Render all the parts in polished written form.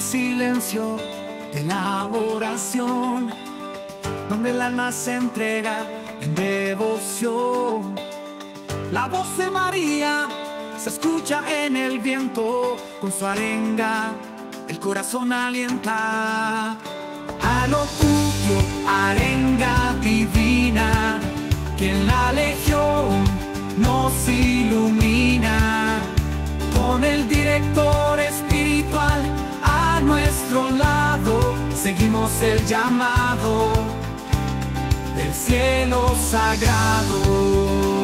silencio de la oración, donde el alma se entrega en devoción. La voz de María se escucha en el viento, con su arenga el corazón alienta. A locucio, arenga divina, que en la legión nos ilumina. Con el director espiritual a nuestro lado, seguimos el llamado del cielo sagrado.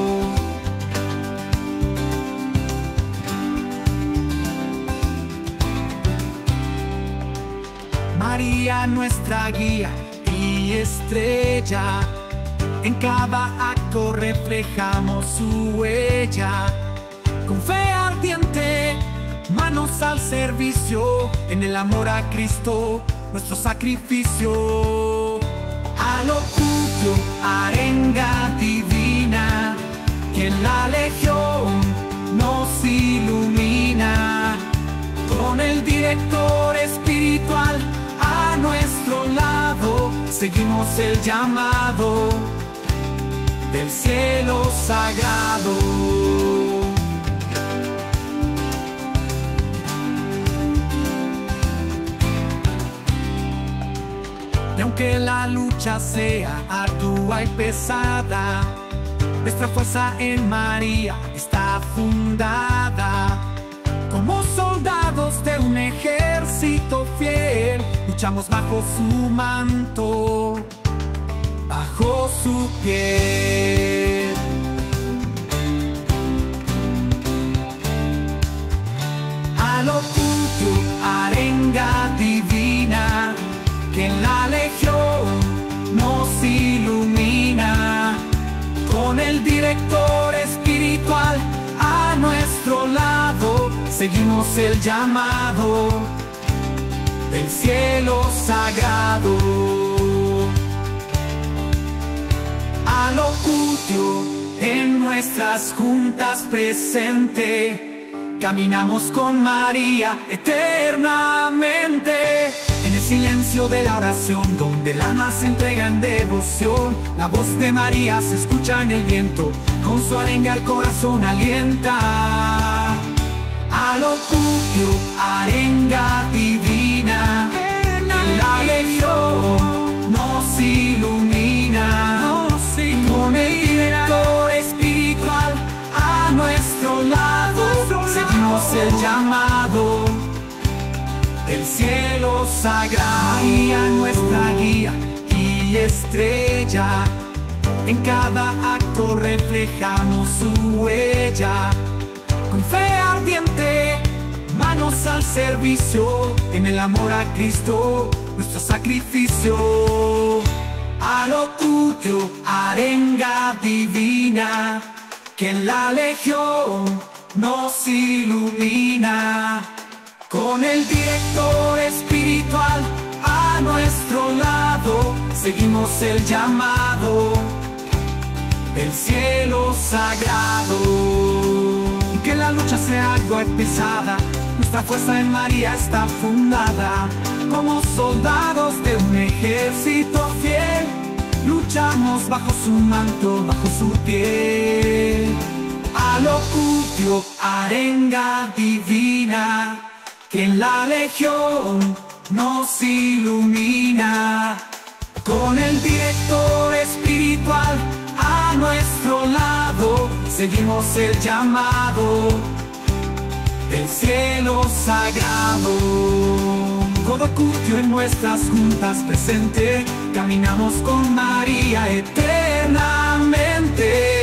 María, nuestra guía y estrella, en cada acto reflejamos su huella. Con fe ardiente, manos al servicio, en el amor a Cristo, nuestro sacrificio. A locucio, arenga divina, que en la legión nos ilumina. Con el director espiritual a nuestro lado, seguimos el llamado del cielo sagrado. Y aunque la lucha sea ardua y pesada, nuestra fuerza en María está fundada. Como soldados de un ejército fiel, luchamos bajo su manto, bajo su piel. A locucio, arenga divina, que en la legión nos ilumina. Con el director espiritual a nuestro lado, seguimos el llamado del cielo sagrado. A locucio, en nuestras juntas presente, caminamos con María eternamente. En el silencio de la oración, donde el alma se entrega en devoción, la voz de María se escucha en el viento, con su arenga el corazón alienta. A locucio, arenga divina, en la legión nos ilumina. Con el director espiritual a nuestro lado, seguimos el llamado del cielo sagrado. María, nuestra guía y estrella, en cada acto reflejamos su huella. Con fe ardiente, manos al servicio, en el amor a Cristo, nuestro sacrificio. A locucio, arenga divina, que en la legión nos ilumina. Con el director espiritual a nuestro lado, seguimos el llamado del cielo sagrado. Que la lucha sea algo pesada, nuestra fuerza en María está fundada. Como soldados de un ejército fiel, luchamos bajo su manto, bajo su piel. A locucio, arenga divina, que en la legión nos ilumina. Con el director espiritual a nuestro lado, seguimos el llamado del cielo sagrado. Con locucio, en nuestras juntas presente, caminamos con María eternamente.